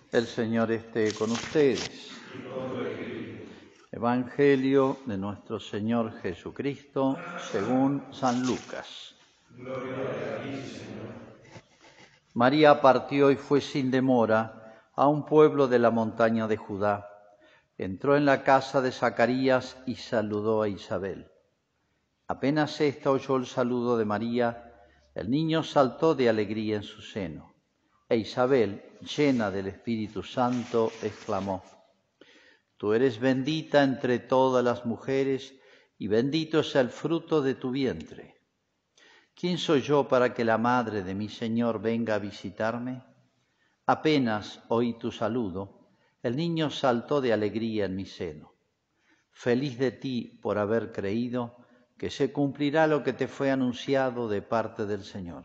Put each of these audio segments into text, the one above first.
El Señor esté con ustedes. Evangelio de nuestro Señor Jesucristo según San Lucas. Gloria a ti, Señor. María partió y fue sin demora a un pueblo de la montaña de Judá. Entró en la casa de Zacarías y saludó a Isabel. Apenas ésta oyó el saludo de María, el niño saltó de alegría en su seno. E Isabel, llena del Espíritu Santo, exclamó: Tú eres bendita entre todas las mujeres, y bendito es el fruto de tu vientre. ¿Quién soy yo para que la madre de mi Señor venga a visitarme? Apenas oí tu saludo, el niño saltó de alegría en mi seno. Feliz de ti por haber creído que se cumplirá lo que te fue anunciado de parte del Señor.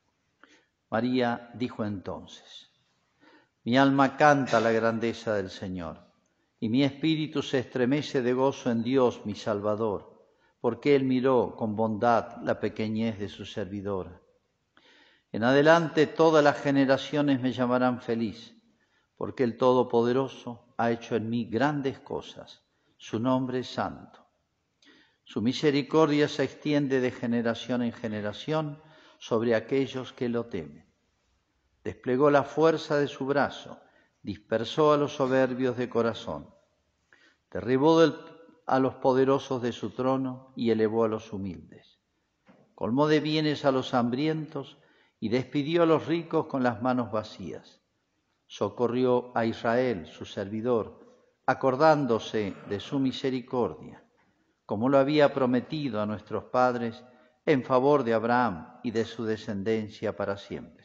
María dijo entonces: Mi alma canta la grandeza del Señor, y mi espíritu se estremece de gozo en Dios mi Salvador, porque Él miró con bondad la pequeñez de su servidora. En adelante todas las generaciones me llamarán feliz, porque el Todopoderoso ha hecho en mí grandes cosas. Su nombre es santo. Su misericordia se extiende de generación en generación sobre aquellos que lo temen. Desplegó la fuerza de su brazo, dispersó a los soberbios de corazón. Derribó a los poderosos de su trono y elevó a los humildes. Colmó de bienes a los hambrientos y despidió a los ricos con las manos vacías. Socorrió a Israel, su servidor, acordándose de su misericordia, como lo había prometido a nuestros padres, en favor de Abraham y de su descendencia para siempre.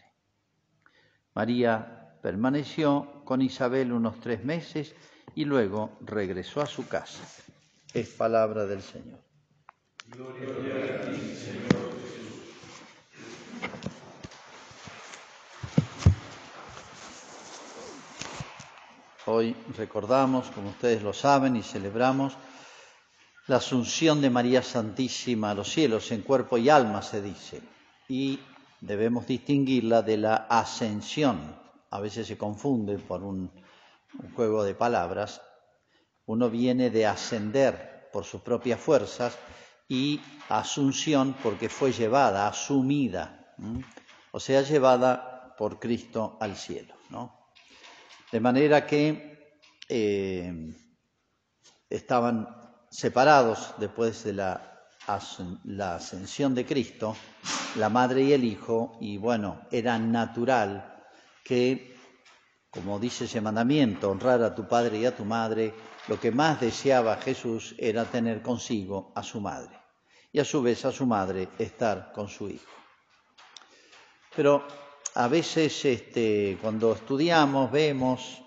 María permaneció con Isabel unos 3 meses y luego regresó a su casa. Es palabra del Señor. Gloria a ti, Señor Jesús. Hoy recordamos, como ustedes lo saben, y celebramos la Asunción de María Santísima a los cielos, en cuerpo y alma se dice, y debemos distinguirla de la ascensión. A veces se confunde por un juego de palabras. Uno viene de ascender por sus propias fuerzas y asunción porque fue llevada, asumida, o sea, llevada por Cristo al cielo, ¿no? De manera que estaban separados después de la ascensión de Cristo, la madre y el hijo, y bueno, era natural que, como dice ese mandamiento, honrar a tu padre y a tu madre, lo que más deseaba Jesús era tener consigo a su madre, y a su vez a su madre estar con su hijo. Pero a veces cuando estudiamos, vemos,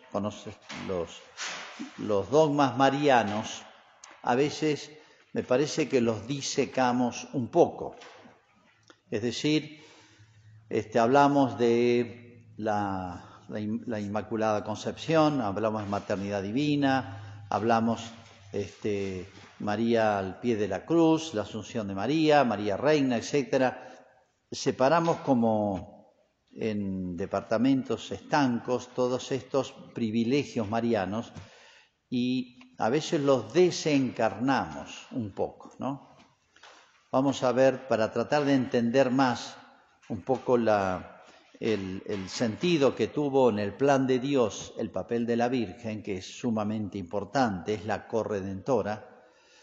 los dogmas marianos, a veces me parece que los disecamos un poco. Es decir, hablamos de la Inmaculada Concepción, hablamos de maternidad divina, hablamos María al pie de la cruz, la Asunción de María, María Reina, etcétera. Separamos como en departamentos estancos todos estos privilegios marianos y a veces los desencarnamos un poco, ¿no? Vamos a ver, para tratar de entender más un poco el sentido que tuvo en el plan de Dios el papel de la Virgen, que es sumamente importante, es la corredentora,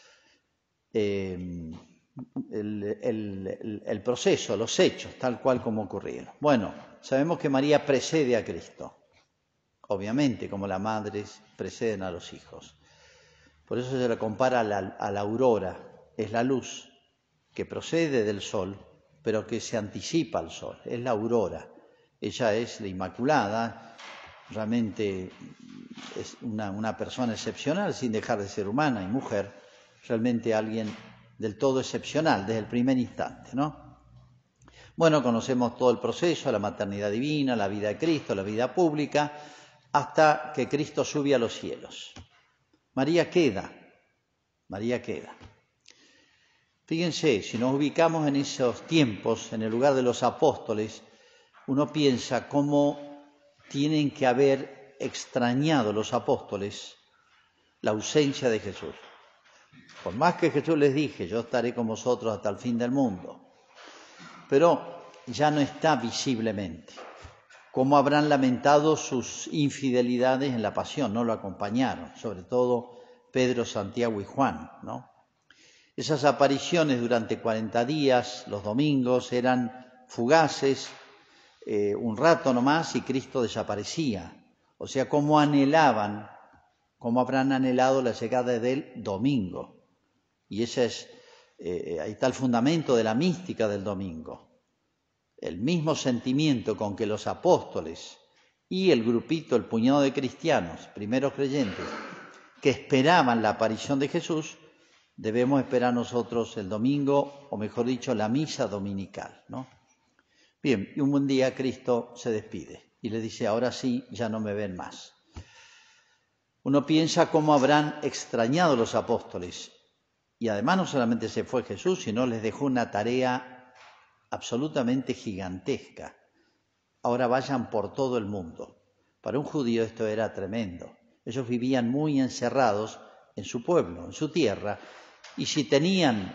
el proceso, los hechos, tal cual como ocurrieron. Bueno, sabemos que María precede a Cristo, obviamente, como las madres preceden a los hijos. Por eso se la compara a la aurora, es la luz que procede del sol, pero que se anticipa al sol, es la aurora. Ella es la Inmaculada, realmente es una persona excepcional, sin dejar de ser humana y mujer, realmente alguien del todo excepcional desde el primer instante, ¿no? Bueno, conocemos todo el proceso, la maternidad divina, la vida de Cristo, la vida pública, hasta que Cristo sube a los cielos. María queda. Fíjense, si nos ubicamos en esos tiempos, en el lugar de los apóstoles, uno piensa cómo tienen que haber extrañado los apóstoles la ausencia de Jesús. Por más que Jesús les dije, yo estaré con vosotros hasta el fin del mundo, pero ya no está visiblemente. Cómo habrán lamentado sus infidelidades en la pasión, no lo acompañaron, sobre todo Pedro, Santiago y Juan, ¿no? Esas apariciones durante 40 días, los domingos, eran fugaces, un rato nomás y Cristo desaparecía. O sea, cómo anhelaban, cómo habrán anhelado la llegada del domingo. Y ese es, ahí está el fundamento de la mística del domingo. El mismo sentimiento con que los apóstoles y el grupito, el puñado de cristianos, primeros creyentes, que esperaban la aparición de Jesús, debemos esperar nosotros el domingo, o mejor dicho, la misa dominical, ¿no? Bien, y un buen día Cristo se despide y le dice, ahora sí, ya no me ven más. Uno piensa cómo habrán extrañado los apóstoles. Y además no solamente se fue Jesús, sino les dejó una tarea absolutamente gigantesca. Ahora vayan por todo el mundo. Para un judío esto era tremendo. Ellos vivían muy encerrados en su pueblo, en su tierra, y si tenían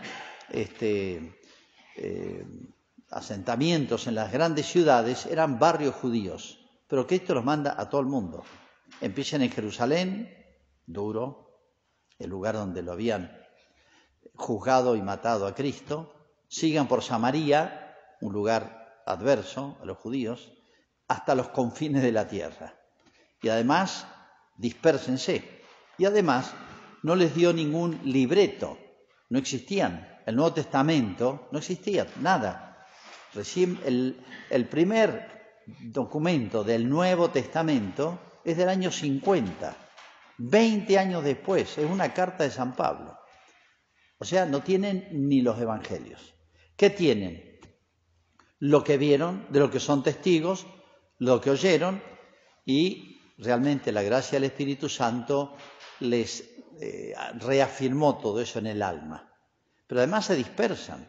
asentamientos en las grandes ciudades, eran barrios judíos. Pero Cristo los manda a todo el mundo. Empiecen en Jerusalén, duro, el lugar donde lo habían juzgado y matado a Cristo, sigan por Samaria, un lugar adverso a los judíos, hasta los confines de la tierra. Y además, dispérsense. Y además, no les dio ningún libreto, no existían. El Nuevo Testamento no existía, nada. Recién el primer documento del Nuevo Testamento es del año 50, 20 años después, es una carta de San Pablo. O sea, no tienen ni los evangelios. ¿Qué tienen? Lo que vieron, de lo que son testigos, lo que oyeron, y realmente la gracia del Espíritu Santo les reafirmó todo eso en el alma. Pero además se dispersan.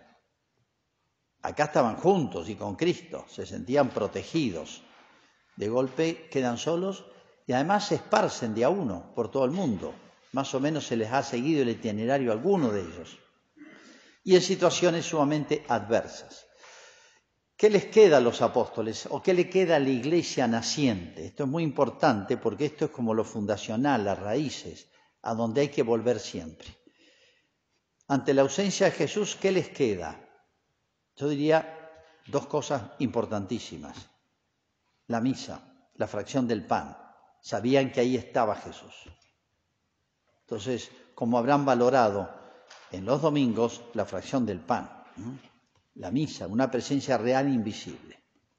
Acá estaban juntos y con Cristo, se sentían protegidos. De golpe quedan solos y además se esparcen de a uno por todo el mundo. Más o menos se les ha seguido el itinerario a alguno de ellos. Y en situaciones sumamente adversas. ¿Qué les queda a los apóstoles o qué le queda a la iglesia naciente? Esto es muy importante porque esto es como lo fundacional, las raíces, a donde hay que volver siempre. Ante la ausencia de Jesús, ¿qué les queda? Yo diría dos cosas importantísimas. La misa, la fracción del pan. Sabían que ahí estaba Jesús. Entonces, como habrán valorado en los domingos la fracción del pan, ¿no? La misa, una presencia real e invisible.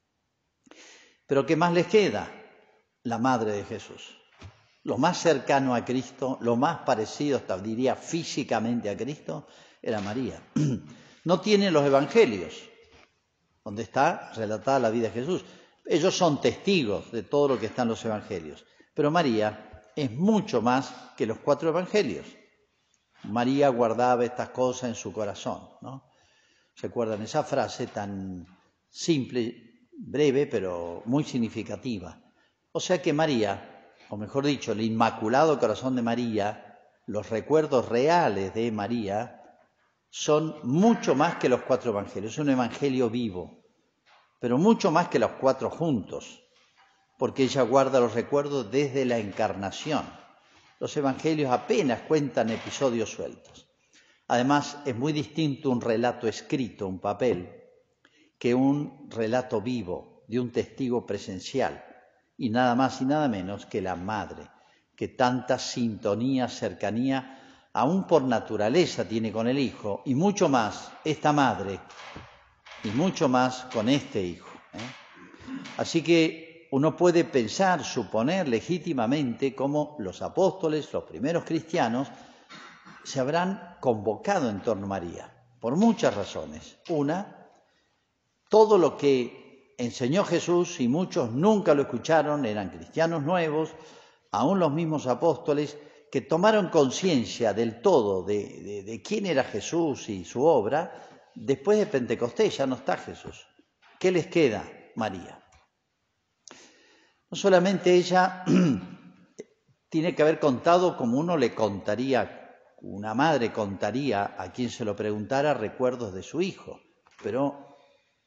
Pero ¿qué más les queda? La madre de Jesús. Lo más cercano a Cristo, lo más parecido, hasta diría físicamente a Cristo, era María. No tiene los evangelios, donde está relatada la vida de Jesús. Ellos son testigos de todo lo que está en los evangelios. Pero María es mucho más que los 4 evangelios. María guardaba estas cosas en su corazón, ¿no? ¿Recuerdan esa frase tan simple, breve, pero muy significativa? O sea que María, o mejor dicho, el Inmaculado Corazón de María, los recuerdos reales de María, son mucho más que los 4 evangelios. Es un evangelio vivo, pero mucho más que los 4 juntos, porque ella guarda los recuerdos desde la encarnación. Los evangelios apenas cuentan episodios sueltos. Además, es muy distinto un relato escrito, un papel, que un relato vivo de un testigo presencial, y nada más y nada menos que la madre, que tanta sintonía, cercanía, aún por naturaleza tiene con el hijo, y mucho más esta madre, y mucho más con este hijo. Así que uno puede pensar, suponer legítimamente cómo los apóstoles, los primeros cristianos, se habrán convocado en torno a María, por muchas razones. Una, todo lo que enseñó Jesús, y muchos nunca lo escucharon, eran cristianos nuevos, aún los mismos apóstoles, que tomaron conciencia del todo de quién era Jesús y su obra. Después de Pentecostés ya no está Jesús. ¿Qué les queda? María. No solamente ella tiene que haber contado como uno le contaría, una madre contaría a quien se lo preguntara recuerdos de su hijo, pero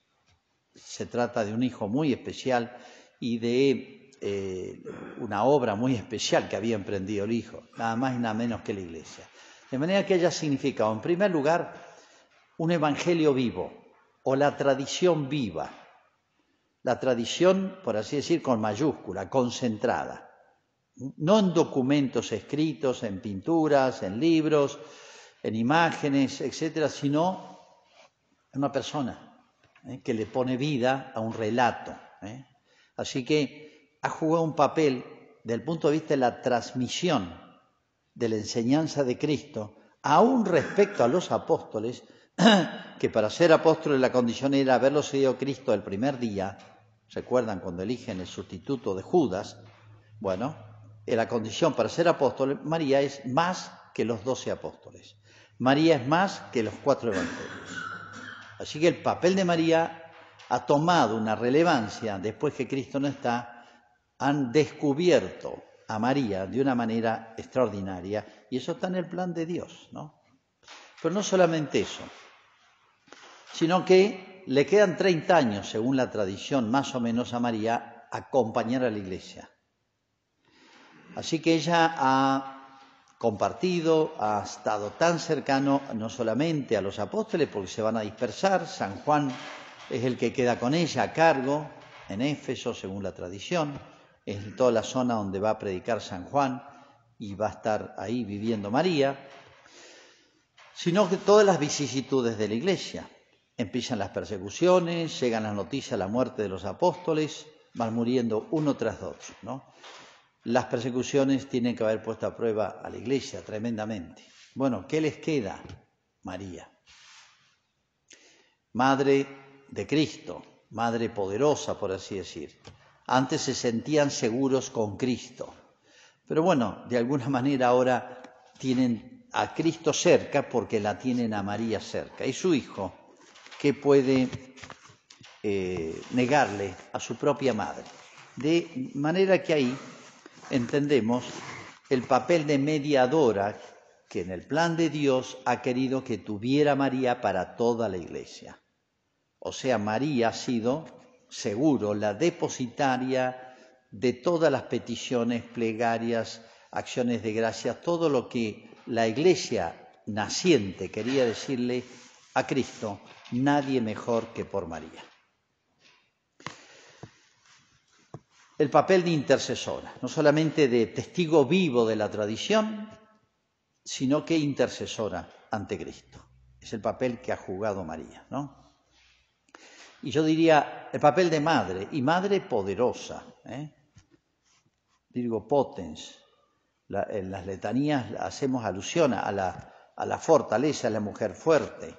se trata de un hijo muy especial y de una obra muy especial que había emprendido el hijo, nada más y nada menos que la Iglesia. De manera que ella significaba, en primer lugar, un evangelio vivo o la tradición viva. La tradición, por así decir, con mayúscula, concentrada. No en documentos escritos, en pinturas, en libros, en imágenes, etcétera, sino en una persona que le pone vida a un relato. Así que ha jugado un papel desde el punto de vista de la transmisión de la enseñanza de Cristo, aún respecto a los apóstoles, que para ser apóstoles la condición era haberlo seguido Cristo el primer día. ¿Recuerdan cuando eligen el sustituto de Judas? Bueno, la condición para ser apóstol, María es más que los 12 apóstoles. María es más que los 4 evangelios. Así que el papel de María ha tomado una relevancia después que Cristo no está. Han descubierto a María de una manera extraordinaria y eso está en el plan de Dios, ¿no? Pero no solamente eso, sino que le quedan 30 años, según la tradición, más o menos a María, acompañar a la Iglesia. Así que ella ha compartido, ha estado tan cercano no solamente a los apóstoles, porque se van a dispersar, San Juan es el que queda con ella a cargo, en Éfeso, según la tradición, es en toda la zona donde va a predicar San Juan y va a estar ahí viviendo María, sino que todas las vicisitudes de la Iglesia. Empiezan las persecuciones, llegan las noticias de la muerte de los apóstoles, van muriendo uno tras otro, ¿no? Las persecuciones tienen que haber puesto a prueba a la Iglesia tremendamente. Bueno, ¿qué les queda? María. Madre de Cristo, madre poderosa, por así decir. Antes se sentían seguros con Cristo, pero bueno, de alguna manera ahora tienen a Cristo cerca porque la tienen a María cerca. Y su hijo, ¿qué puede negarle a su propia madre? De manera que ahí entendemos el papel de mediadora que en el plan de Dios ha querido que tuviera María para toda la Iglesia. O sea, María ha sido, seguro, la depositaria de todas las peticiones, plegarias, acciones de gracias, todo lo que la Iglesia naciente quería decirle a Cristo, nadie mejor que por María. El papel de intercesora, no solamente de testigo vivo de la tradición, sino que intercesora ante Cristo. Es el papel que ha jugado María, ¿no? Y yo diría el papel de madre, y madre poderosa, Virgo potens. En las letanías hacemos alusión a la fortaleza, a la mujer fuerte.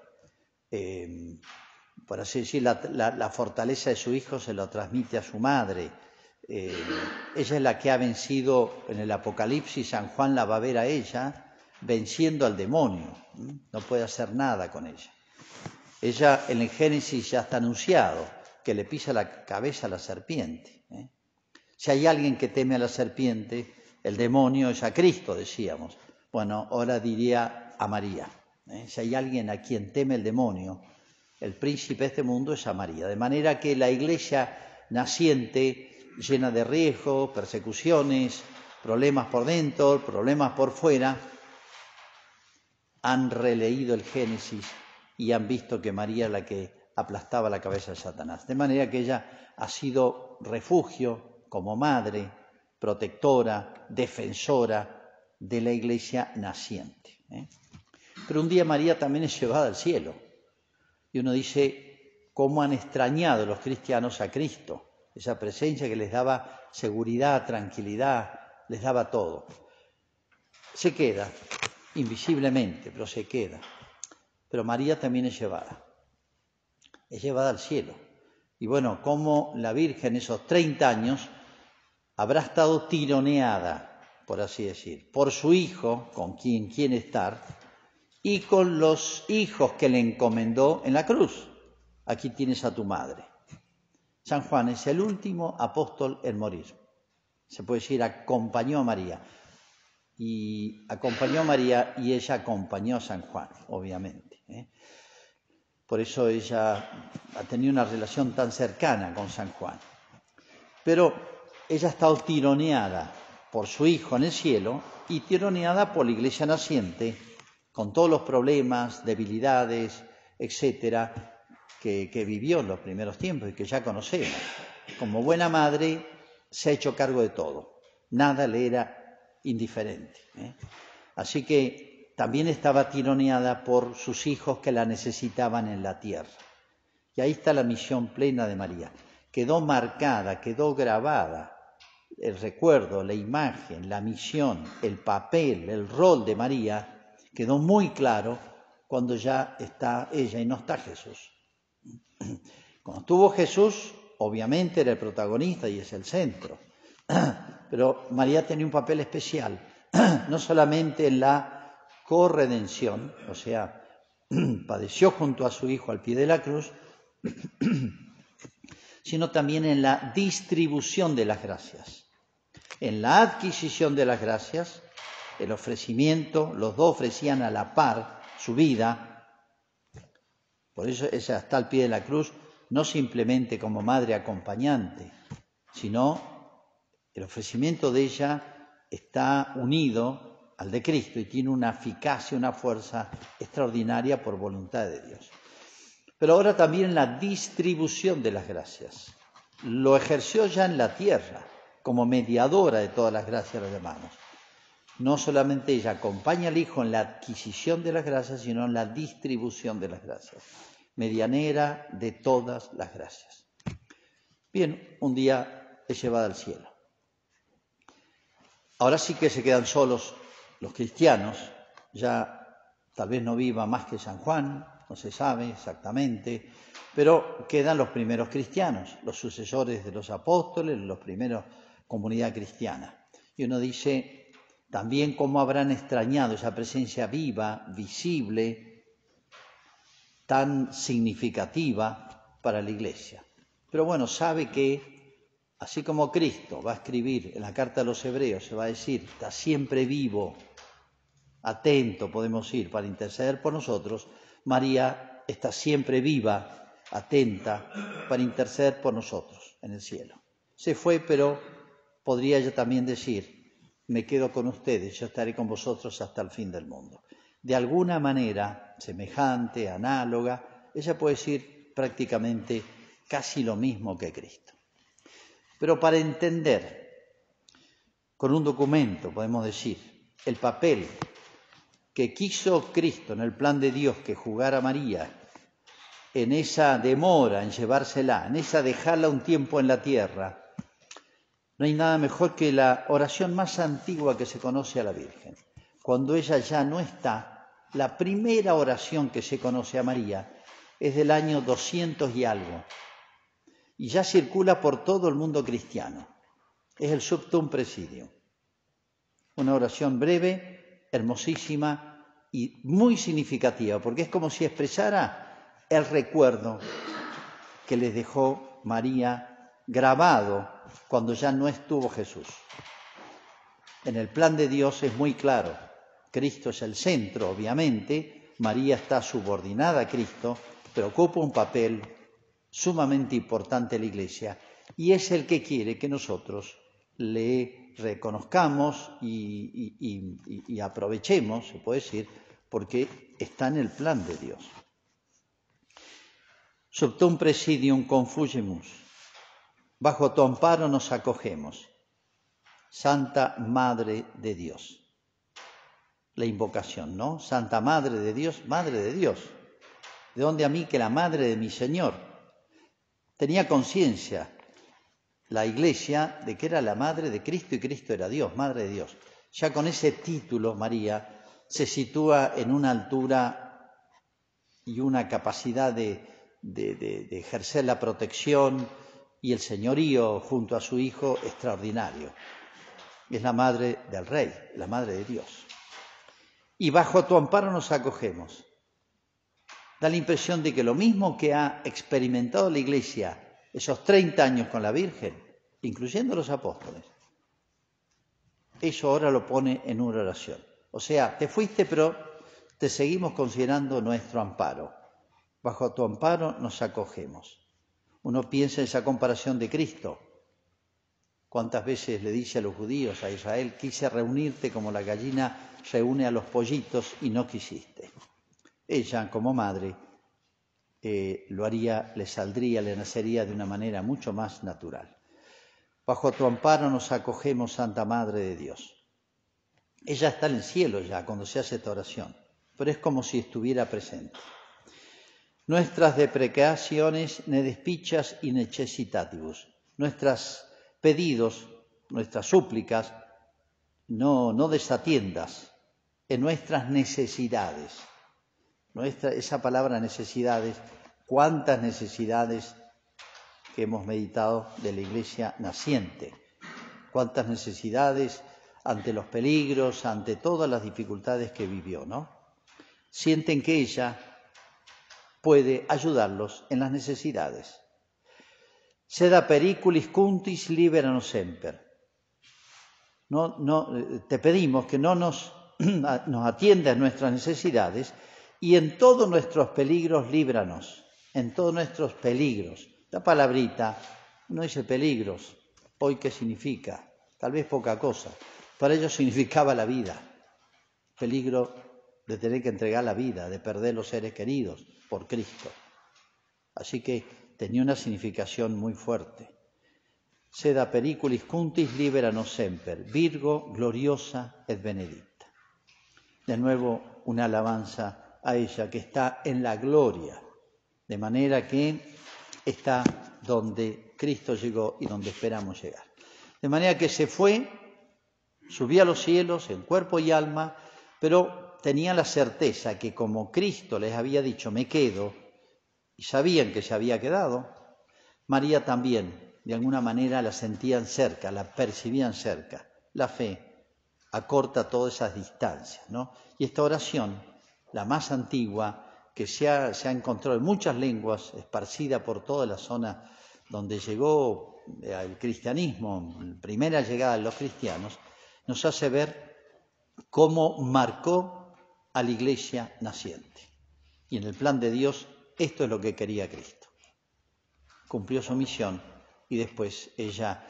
Por así decir, la fortaleza de su hijo se lo transmite a su madre. Ella es la que ha vencido en el Apocalipsis, San Juan la va a ver a ella venciendo al demonio, no puede hacer nada con ella. Ella en el Génesis ya está anunciado que le pisa la cabeza a la serpiente. Si hay alguien que teme a la serpiente, el demonio es a Cristo, decíamos. Bueno, ahora diría a María. Si hay alguien a quien teme el demonio, el príncipe de este mundo es a María. De manera que la Iglesia naciente, llena de riesgos, persecuciones, problemas por dentro, problemas por fuera, han releído el Génesis y han visto que María es la que aplastaba la cabeza de Satanás. De manera que ella ha sido refugio como madre, protectora, defensora de la Iglesia naciente. Pero un día María también es llevada al cielo. Y uno dice, ¿cómo han extrañado los cristianos a Cristo? Esa presencia que les daba seguridad, tranquilidad, les daba todo. Se queda, invisiblemente, pero se queda. Pero María también es llevada al cielo. Y bueno, como la Virgen esos 30 años habrá estado tironeada, por así decir, por su hijo, con quien quiere estar, y con los hijos que le encomendó en la cruz. Aquí tienes a tu madre. San Juan es el último apóstol en morir. Se puede decir, acompañó a María. Y acompañó a María y ella acompañó a San Juan, obviamente. Por eso ella ha tenido una relación tan cercana con San Juan. Pero ella ha estado tironeada por su hijo en el cielo y tironeada por la iglesia naciente, con todos los problemas, debilidades, etcétera, que vivió en los primeros tiempos y que ya conocemos. Como buena madre se ha hecho cargo de todo, nada le era indiferente. Así que también estaba tironeada por sus hijos que la necesitaban en la tierra. Y ahí está la misión plena de María. Quedó marcada, quedó grabada el recuerdo, la imagen, la misión, el papel, el rol de María, quedó muy claro cuando ya está ella y no está Jesús. Cuando estuvo Jesús, obviamente era el protagonista y es el centro. Pero María tenía un papel especial, no solamente en la corredención, o sea, padeció junto a su hijo al pie de la cruz, sino también en la distribución de las gracias, en la adquisición de las gracias, el ofrecimiento, los dos ofrecían a la par su vida. Por eso ella está al pie de la cruz, no simplemente como madre acompañante, sino el ofrecimiento de ella está unido al de Cristo y tiene una eficacia, una fuerza extraordinaria por voluntad de Dios. Pero ahora también la distribución de las gracias. Lo ejerció ya en la tierra como mediadora de todas las gracias a los hermanos. No solamente ella acompaña al Hijo en la adquisición de las gracias, sino en la distribución de las gracias. Medianera de todas las gracias. Bien, un día es llevada al cielo. Ahora sí que se quedan solos los cristianos, ya tal vez no viva más que San Juan, no se sabe exactamente, pero quedan los primeros cristianos, los sucesores de los apóstoles, los primeros comunidad cristiana. Y uno dice también cómo habrán extrañado esa presencia viva, visible, tan significativa para la Iglesia. Pero bueno, sabe que así como Cristo va a escribir en la carta a los Hebreos, se va a decir, está siempre vivo, atento, podemos ir, para interceder por nosotros, María está siempre viva, atenta, para interceder por nosotros en el cielo. Se fue, pero podría ella también decir, me quedo con ustedes, yo estaré con vosotros hasta el fin del mundo. De alguna manera, semejante, análoga, ella puede decir prácticamente casi lo mismo que Cristo. Pero para entender, con un documento, podemos decir, el papel que quiso Cristo en el plan de Dios que jugara María, en esa demora en llevársela, en esa dejarla un tiempo en la tierra, no hay nada mejor que la oración más antigua que se conoce a la Virgen. Cuando ella ya no está, la primera oración que se conoce a María es del año 200 y algo. Y ya circula por todo el mundo cristiano. Es el Subtum Praesidium. Una oración breve, hermosísima y muy significativa, porque es como si expresara el recuerdo que les dejó María grabado cuando ya no estuvo Jesús. En el plan de Dios es muy claro. Cristo es el centro, obviamente. María está subordinada a Cristo, pero ocupa un papel sumamente importante en la Iglesia y es el que quiere que nosotros le reconozcamos y aprovechemos, se puede decir, porque está en el plan de Dios. Subtum Praesidium confugimus, bajo tu amparo nos acogemos, Santa Madre de Dios. La invocación, ¿no? Santa Madre de Dios, Madre de Dios. ¿De dónde a mí que la Madre de mi Señor? Tenía conciencia la Iglesia de que era la Madre de Cristo y Cristo era Dios, Madre de Dios. Ya con ese título, María se sitúa en una altura y una capacidad de ejercer la protección y el señorío junto a su Hijo extraordinario. Es la Madre del Rey, la Madre de Dios. Y bajo tu amparo nos acogemos. Da la impresión de que lo mismo que ha experimentado la Iglesia esos 30 años con la Virgen, incluyendo los apóstoles, Eso ahora lo pone en una oración. O sea, te fuiste, pero te seguimos considerando nuestro amparo. Bajo tu amparo nos acogemos. Uno piensa en esa comparación de Cristo. ¿Cuántas veces le dice a los judíos, a Israel, quise reunirte como la gallina reúne a los pollitos y no quisiste? Ella, como madre, lo haría, le saldría, le nacería de una manera mucho más natural. Bajo tu amparo nos acogemos, Santa Madre de Dios. Ella está en el cielo ya cuando se hace esta oración, pero es como si estuviera presente. Nuestras deprecaciones ne despichas y necessitatibus. Nuestros pedidos, nuestras súplicas, no desatiendas en nuestras necesidades. Esa palabra necesidades, cuántas necesidades que hemos meditado de la Iglesia naciente, cuántas necesidades ante los peligros, ante todas las dificultades que vivió, ¿no? Sienten que ella puede ayudarlos en las necesidades. Seda periculis cuntis liberanos semper. Te pedimos que no nos atiendas nuestras necesidades y en todos nuestros peligros líbranos, en todos nuestros peligros. La palabrita no dice peligros, hoy qué significa, tal vez poca cosa, para ellos significaba la vida, peligro de tener que entregar la vida, de perder los seres queridos por Cristo. Así que tenía una significación muy fuerte. Seda periculis cuntis liberanos semper, Virgo gloriosa et benedicta. De nuevo una alabanza a ella que está en la gloria, de manera que está donde Cristo llegó y donde esperamos llegar. De manera que se fue, subió a los cielos en cuerpo y alma, pero tenían la certeza que como Cristo les había dicho, me quedo, y sabían que se había quedado, María también, de alguna manera, la sentían cerca, la percibían cerca. La fe acorta todas esas distancias, ¿no? Y esta oración, la más antigua, que se ha encontrado en muchas lenguas, esparcida por toda la zona donde llegó el cristianismo, la primera llegada de los cristianos, nos hace ver cómo marcó a la Iglesia naciente. Y en el plan de Dios, esto es lo que quería Cristo. Cumplió su misión y después ella,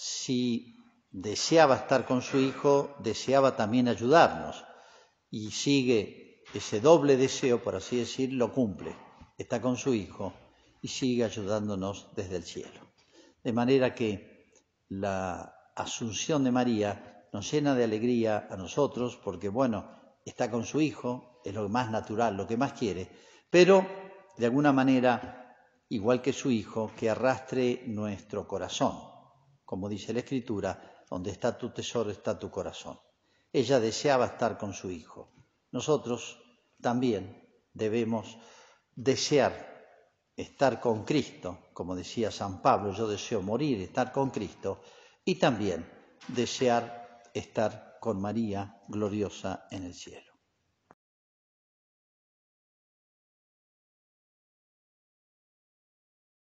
si deseaba estar con su Hijo, deseaba también ayudarnos. Y sigue ese doble deseo, por así decir, lo cumple. Está con su Hijo y sigue ayudándonos desde el cielo. De manera que la Asunción de María nos llena de alegría a nosotros porque, bueno, está con su Hijo, es lo más natural, lo que más quiere, pero de alguna manera, igual que su Hijo, que arrastre nuestro corazón. Como dice la Escritura, donde está tu tesoro está tu corazón. Ella deseaba estar con su Hijo. Nosotros también debemos desear estar con Cristo, como decía San Pablo, yo deseo morir, estar con Cristo, y también desear estar con María gloriosa en el cielo.